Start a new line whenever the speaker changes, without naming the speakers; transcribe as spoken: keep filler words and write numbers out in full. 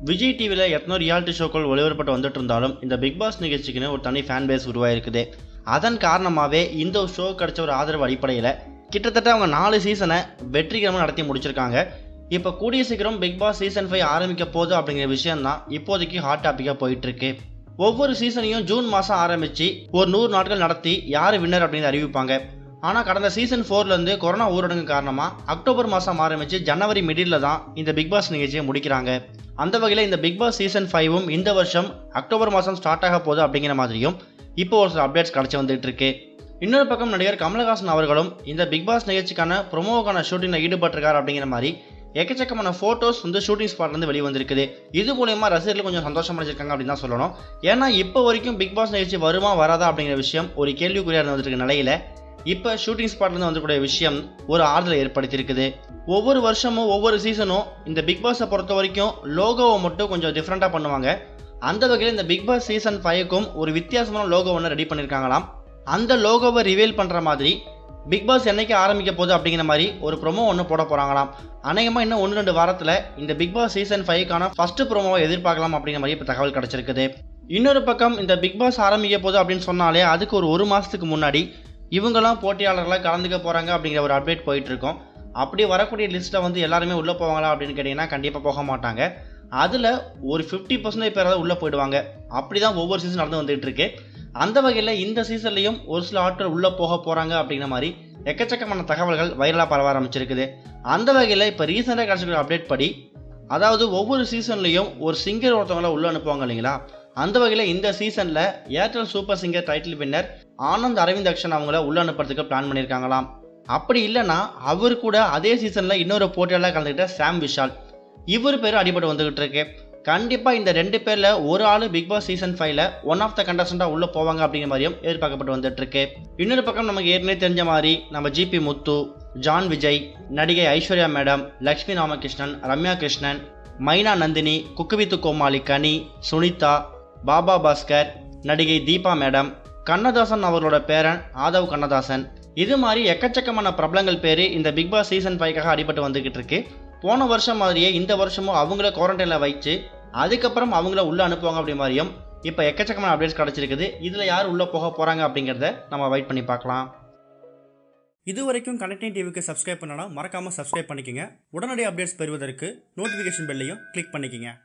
விஜய் டிவியில் எத்தனோ ரியாலிட்டி ஷோக்கள் ஒளிபரப்பட்டு வந்துட்டு இருந்தாலும் இந்த பிக் பாஸ் நிகழ்ச்சிக்குன்னு ஒரு தனி ஃபேன் பேஸ் உருவாயிருக்குது. அதன் காரணமாகவே இந்த ஒரு ஷோ கிடைச்ச ஒரு ஆதரவு அடிப்படையில் கிட்டத்தட்ட அவங்க நாலு சீசனை வெற்றிகரமாக நடத்தி முடிச்சிருக்காங்க. இப்போ கூடிய சீக்கிரம் பிக் பாஸ் சீசன் ஃபைவ் ஆரம்பிக்க போகுது அப்படிங்கிற விஷயம் தான் இப்போதைக்கு ஹாட் டாப்பிக்காக போயிட்டு இருக்கு. ஒவ்வொரு சீசனையும் ஜூன் மாதம் ஆரம்பித்து ஒரு நூறு நாட்கள் நடத்தி யார் வின்னர் அப்படின்னு அறிவிப்பாங்க. ஆனால் கடந்த சீசன் ஃபோர்லேருந்து கொரோனா ஊரடங்கு காரணமாக அக்டோபர் மாதம் ஆரம்பித்து ஜனவரி மிடில் தான் இந்த பிக் பாஸ் நிகழ்ச்சியை முடிக்கிறாங்க. அந்த வகையில் இந்த பிக் பாஸ் சீசன் ஃபைவும் இந்த வருஷம் அக்டோபர் மாதம் ஸ்டார்ட் ஆக போகுது அப்படிங்கிற மாதிரியும் இப்போ ஒரு சில அப்டேட்ஸ் கிடச்சி வந்துட்டு இருக்கு. இன்னொரு பக்கம் நடிகர் கமலஹாசன் அவர்களும் இந்த பிக் பாஸ் நிகழ்ச்சிக்கான ப்ரொமோவுக்கான ஷூட்டிங்கில் ஈடுபட்டிருக்காரு அப்படிங்கிற மாதிரி எக்கச்சக்கமான ஃபோட்டோஸ் வந்து ஷூட்டிங் ஸ்பாட்லேருந்து வெளியே வந்திருக்குது. இது மூலயமா ரசிகர்கள் கொஞ்சம் சந்தோஷம் அடைஞ்சிருக்காங்க அப்படின்னு தான் சொல்லணும். ஏன்னா இப்போ வரைக்கும் பிக் பாஸ் நிகழ்ச்சி வருமா வராதா அப்படிங்கிற விஷயம் ஒரு கேள்விக்குறியாக இருந்துட்டு நிலையில் இப்போ ஷூட்டிங் ஸ்பாட்லேருந்து வந்துக்கூடிய விஷயம் ஒரு ஆறுதலை ஏற்படுத்தியிருக்குது. ஒவ்வொரு வருஷமும் ஒவ்வொரு சீசனும் இந்த பிக் பாஸை பொறுத்த வரைக்கும் லோகோவை மட்டும் கொஞ்சம் டிஃப்ரெண்ட்டாக பண்ணுவாங்க. அந்த வகையில் இந்த பிக் பாஸ் சீசன் ஃபைவ்க்கும் ஒரு வித்தியாசமான லோகோ ஒன்று ரெடி பண்ணியிருக்காங்களாம். அந்த லோகோவை ரிவீல் பண்ணுற மாதிரி பிக் பாஸ் என்னைக்கு ஆரம்பிக்க போகுது அப்படிங்கிற மாதிரி ஒரு ப்ரோமோ ஒன்று போட போகிறாங்களாம். அநேகமாக இன்னும் ஒன்று ரெண்டு வாரத்தில் இந்த பிக் பாஸ் சீசன் ஃபைவ்க்கான ஃபஸ்ட்டு ப்ரோமோவை எதிர்பார்க்கலாம் அப்படிங்கிற மாதிரி இப்போ தகவல் கிடச்சிருக்குது. இன்னொரு பக்கம் இந்த பிக் பாஸ் ஆரம்பிக்க போகுது அப்படின்னு சொன்னாலே அதுக்கு ஒரு ஒரு மாதத்துக்கு முன்னாடி இவங்கெல்லாம் போட்டியாளர்களாக கலந்துக்க போகிறாங்க அப்படிங்கிற ஒரு அப்டேட் போயிட்டுருக்கோம். அப்படி வரக்கூடிய லிஸ்ட்டில் வந்து எல்லாருமே உள்ளே போவாங்களா அப்படின்னு கேட்டிங்கன்னா கண்டிப்பாக போக மாட்டாங்க. அதில் ஒரு ஃபிஃப்டி பர்சன்டேஜ் பேராவது உள்ளே போயிடுவாங்க. அப்படி தான் ஒவ்வொரு சீசன் நடந்து வந்துகிட்டு இருக்கு. அந்த வகையில் இந்த சீசன்லையும் ஒரு சில ஆட்கள் உள்ளே போக போகிறாங்க அப்படிங்கிற மாதிரி எக்கச்சக்கமான தகவல்கள் வைரலாக பரவ ஆரம்பிச்சிருக்குது. அந்த வகையில் இப்போ ரீசெண்டாக கிடச்சிருக்கிற அப்டேட் படி, அதாவது ஒவ்வொரு சீசன்லையும் ஒரு சிங்கர் ஒருத்தவங்கள உள்ளே அனுப்புவாங்க இல்லைங்களா. அந்த வகையில் இந்த சீசனில் Airtel super singer title winner Anand Aravind Akshan அவங்கள உள்ள அனுப்புறதுக்கு பிளான் பண்ணியிருக்காங்களாம். அப்படி இல்லைன்னா அவர் கூட அதே சீசனில் இன்னொரு போட்டியாளர் கலந்துக்கிட்ட சாம் விஷால், இவர் பேரும் அடிபட்டு வந்துகிட்டு இருக்கு. கண்டிப்பாக இந்த ரெண்டு பேரில் ஒரு ஆள் பிக் பாஸ் சீசன் ஃபைவ்ல ஒன் ஆஃப் த கண்டஸ்டண்டாக உள்ளே போவாங்க அப்படிங்கிற மாதிரியும் எதிர்பார்க்கப்பட்டு வந்துட்டு இருக்கு. இன்னொரு பக்கம் நமக்கு ஏற்கனவே தெரிஞ்ச மாதிரி நம்ம ஜிபி முத்து, ஜான் விஜய், நடிகை ஐஸ்வர்யா மேடம், லக்ஷ்மி ராமகிருஷ்ணன், ரம்யா கிருஷ்ணன், மைனா நந்தினி, குக்குவித்து கோமாளி கனி, சுனிதா, பாபா பாஸ்கர், நடிகை தீபா மேடம், கண்ணதாசன் அவர்களோட பேரன் ஆதவ் கண்ணதாசன், இது மாதிரி எக்கச்சக்கமான பிரபலங்கள் பேர் இந்த பிக் பாஸ் சீசன் ஃபைவ்க்காக அடிபட்டு வந்துக்கிட்டு இருக்கு. போன வருஷம் மாதிரியே இந்த வருஷமும் அவங்கள குவாரண்டைனில் வச்சு அதுக்கப்புறம் அவங்கள உள்ளே அனுப்புவாங்க அப்படி மாதிரியும் இப்போ எக்கச்சக்கமான அப்டேட்ஸ் கிடச்சிருக்குது. இதில் யார் உள்ளே போக போகிறாங்க அப்படிங்கிறத நம்ம வெயிட் பண்ணி பார்க்கலாம். இது வரைக்கும் கனெக்டிங் டிவிக்கு சப்ஸ்கிரைப் பண்ணனா மறக்காமல் சப்ஸ்கிரைப் பண்ணிக்கோங்க. உடனடி அப்டேட்ஸ் பெறுவதற்கு நோட்டிஃபிகேஷன் பெல்லையும் கிளிக் பண்ணிக்கோங்க.